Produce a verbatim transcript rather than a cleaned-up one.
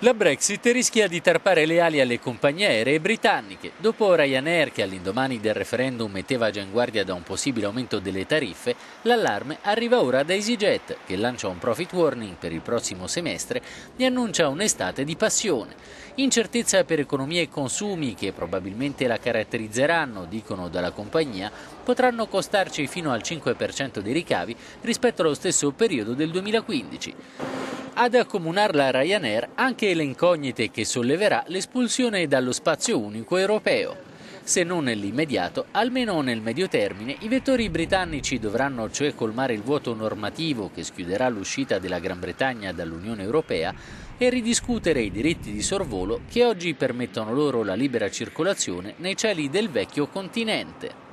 La Brexit rischia di tarpare le ali alle compagnie aeree britanniche. Dopo Ryanair, che all'indomani del referendum metteva già in guardia da un possibile aumento delle tariffe, l'allarme arriva ora da EasyJet, che lancia un profit warning per il prossimo semestre e annuncia un'estate di passione. Incertezza per economia e consumi, che probabilmente la caratterizzeranno, dicono dalla compagnia, potranno costarci fino al cinque per cento dei ricavi rispetto allo stesso periodo del duemilaquindici. Ad accomunarla a Ryanair anche le incognite che solleverà l'espulsione dallo spazio unico europeo. Se non nell'immediato, almeno nel medio termine, i vettori britannici dovranno cioè colmare il vuoto normativo che schiuderà l'uscita della Gran Bretagna dall'Unione Europea e ridiscutere i diritti di sorvolo che oggi permettono loro la libera circolazione nei cieli del vecchio continente.